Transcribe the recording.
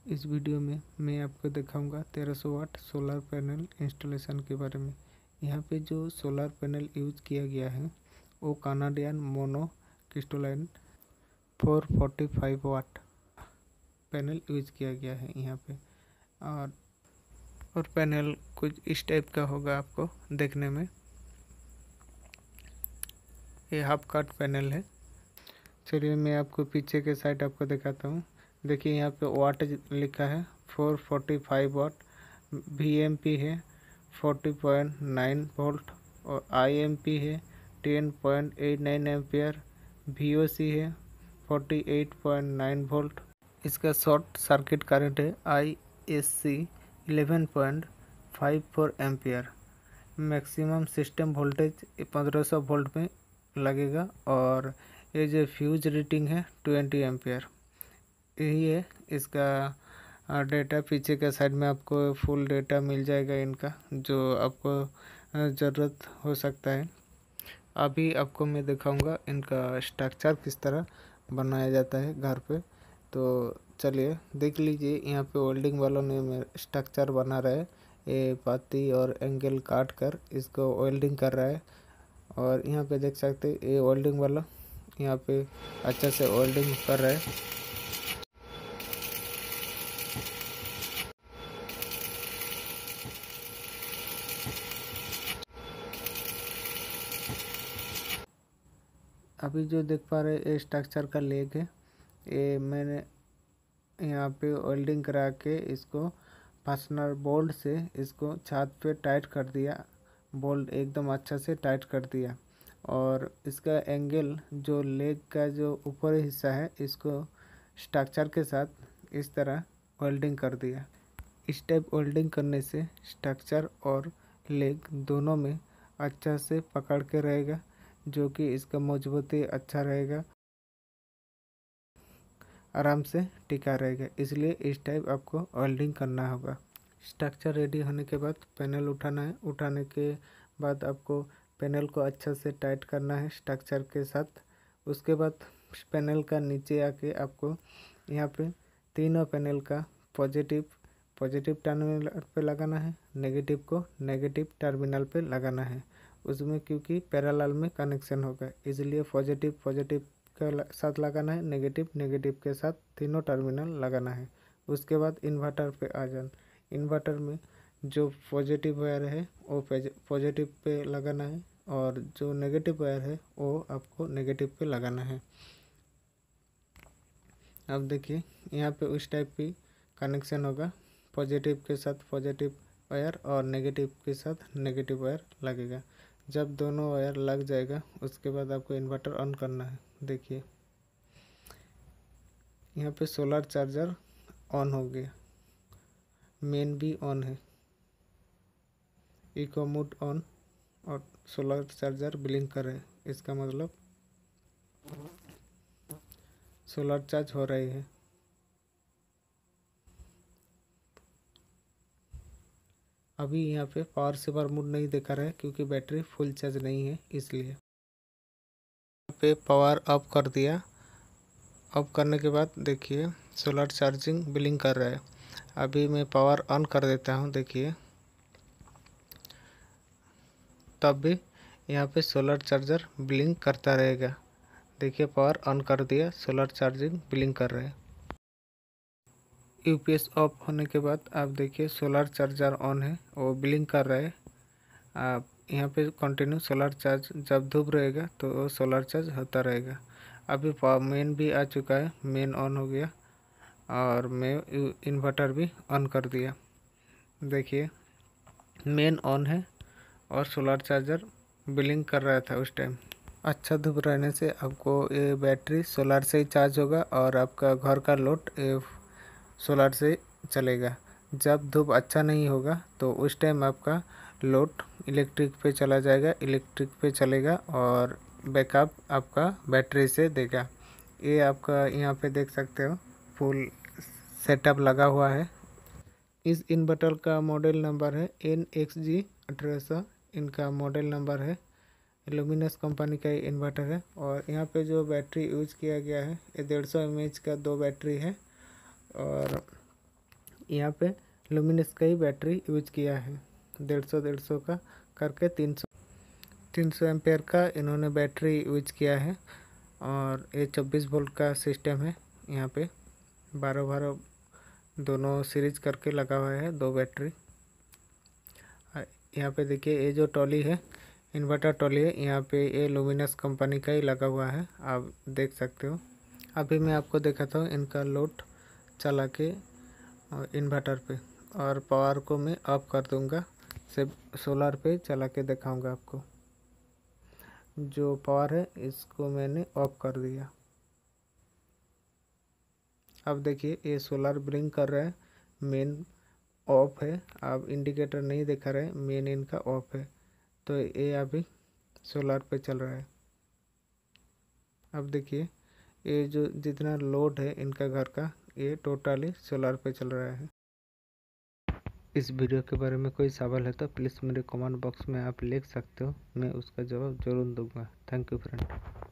इस वीडियो में मैं आपको दिखाऊंगा 1300 वाट सोलर पैनल इंस्टॉलेशन के बारे में। यहाँ पे जो सोलर पैनल यूज़ किया गया है वो Canadian monocrystalline 445 watt panel use किया गया है यहाँ पे। और पैनल कुछ इस टाइप का होगा आपको देखने में। ये हाफ कट पैनल है। चलिए मैं आपको पीछे के साइड आपको दिखाता हूँ। देखिए यहाँ पे वाट लिखा है 445 वाट, VMP है 40.9 वोल्ट और IMP है 10.89 एम्पियर, VOC है 48.9 वोल्ट। इसका शॉर्ट सर्किट करंट है ISC 11.54 ampere. Maximum system voltage 1500 volt में लगेगा और ये जो फ्यूज रेटिंग है 20 एम्पियर। यही है इसका डेटा। पीछे के साइड में आपको फुल डेटा मिल जाएगा इनका, जो आपको ज़रूरत हो सकता है। अभी आपको मैं दिखाऊंगा इनका स्ट्रक्चर किस तरह बनाया जाता है घर पे। तो चलिए देख लीजिए। यहाँ पे वेल्डिंग वालों ने स्ट्रक्चर बना रहा है। ये पाती और एंगल काट कर इसको वेल्डिंग कर रहा है। और यहाँ पे देख सकते हैं ये वेल्डिंग वाला यहाँ पे अच्छा से वेल्डिंग कर रहा है। अभी जो देख पा रहे ये स्ट्रक्चर का लेग है। ये मैंने यहाँ पे वेल्डिंग करा के इसको फास्टनर बोल्ट से इसको छत पे टाइट कर दिया। बोल्ट एकदम अच्छा से टाइट कर दिया। और इसका एंगल जो लेग का जो ऊपरी हिस्सा है इसको स्ट्रक्चर के साथ इस तरह वेल्डिंग कर दिया। इस टाइप वेल्डिंग करने से स्ट्रक्चर और लेग दोनों में अच्छा से पकड़ के रहेगा, जो कि इसका मजबूती अच्छा रहेगा, आराम से टिका रहेगा। इसलिए इस टाइप आपको वेल्डिंग करना होगा। स्ट्रक्चर रेडी होने के बाद पैनल उठाना है। उठाने के बाद आपको पैनल को अच्छा से टाइट करना है स्ट्रक्चर के साथ। उसके बाद पैनल का नीचे आके आपको यहाँ पे तीनों पैनल का पॉजिटिव टर्मिनल पे लगाना है, नेगेटिव को नेगेटिव टर्मिनल पे लगाना है। उसमें क्योंकि पैरेलल में कनेक्शन होगा, इसलिए पॉजिटिव के साथ लगाना है, नेगेटिव के साथ तीनों टर्मिनल लगाना है। उसके बाद इन्वर्टर पे आ जाना। इन्वर्टर में जो पॉजिटिव वायर है वो पॉजिटिव पे लगाना है और जो नेगेटिव वायर है वो आपको नेगेटिव पे लगाना है। अब देखिए यहाँ पे उस टाइप की कनेक्शन होगा। पॉजिटिव के साथ पॉजिटिव वायर और नेगेटिव के साथ नेगेटिव वायर लगेगा। जब दोनों वायर लग जाएगा उसके बाद आपको इन्वर्टर ऑन करना है। देखिए यहाँ पे सोलर चार्जर ऑन हो गया, मेन भी ऑन है, इको मोड ऑन और सोलर चार्जर ब्लिंक कर रहे हैं। इसका मतलब सोलर चार्ज हो रही है। अभी यहाँ पे पावर सेवर मोड नहीं दिखा रहा है क्योंकि बैटरी फुल चार्ज नहीं है, इसलिए यहाँ पे पावर ऑफ कर दिया। ऑफ करने के बाद देखिए सोलर चार्जिंग ब्लिंक कर रहा है। अभी मैं पावर ऑन कर देता हूँ। देखिए तब भी यहाँ पे सोलर चार्जर ब्लिंक करता रहेगा। देखिए पावर ऑन कर दिया, सोलर चार्जिंग ब्लिंक कर रहे हैं। UPS ऑफ होने के बाद आप देखिए सोलर चार्जर ऑन है, वो ब्लिंक कर रहा है। आप यहाँ पे कंटिन्यू सोलर चार्ज जब धूप रहेगा तो सोलर चार्ज होता रहेगा। अभी मेन भी आ चुका है, मेन ऑन हो गया और मैं इन्वर्टर भी ऑन कर दिया। देखिए मेन ऑन है और सोलर चार्जर ब्लिंक कर रहा था उस टाइम। अच्छा धूप रहने से आपको ये बैटरी सोलर से ही चार्ज होगा और आपका घर का लोड सोलर से चलेगा। जब धूप अच्छा नहीं होगा तो उस टाइम आपका लोड इलेक्ट्रिक पे चला जाएगा, इलेक्ट्रिक पे चलेगा और बैकअप आपका बैटरी से देगा। ये आपका यहाँ पे देख सकते हो फुल सेटअप लगा हुआ है। इस इन्वर्टर का मॉडल नंबर है NXG1800। इनका मॉडल नंबर है। लुमिनस कंपनी का इन्वर्टर है। और यहाँ पे जो बैटरी यूज किया गया है ये 150 mAh का 2 बैटरी है। और यहाँ पे लुमिनस का ही बैटरी यूज किया है। 150 का करके 300 एम्पेयर का इन्होंने बैटरी यूज किया है। और ये 24 वोल्ट का सिस्टम है। यहाँ पे 12 दोनों सीरीज करके लगा हुआ है, 2 बैटरी। यहाँ पे देखिए ये जो ट्रॉली है, इन्वर्टर ट्रॉली है, यहाँ पे ये लुमिनस कंपनी का ही लगा हुआ है, आप देख सकते हो। अभी मैं आपको दिखाता हूँ इनका लोड चला के इन्वर्टर पे, और पावर को मैं ऑफ कर दूंगा, सिर्फ सोलर पे चला के दिखाऊंगा आपको। जो पावर है इसको मैंने ऑफ कर दिया। अब देखिए ये सोलर ब्लिंक कर रहा है, मेन ऑफ है। अब इंडिकेटर नहीं दिखा रहा है, मेन इनका ऑफ है, तो ये अभी सोलर पे चल रहा है। अब देखिए ये जो जितना लोड है इनका घर का, ये टोटली सोलर पे चल रहा है। इस वीडियो के बारे में कोई सवाल है तो प्लीज़ मेरे कमेंट बॉक्स में आप लिख सकते हो, मैं उसका जवाब ज़रूर दूंगा। Thank you friend.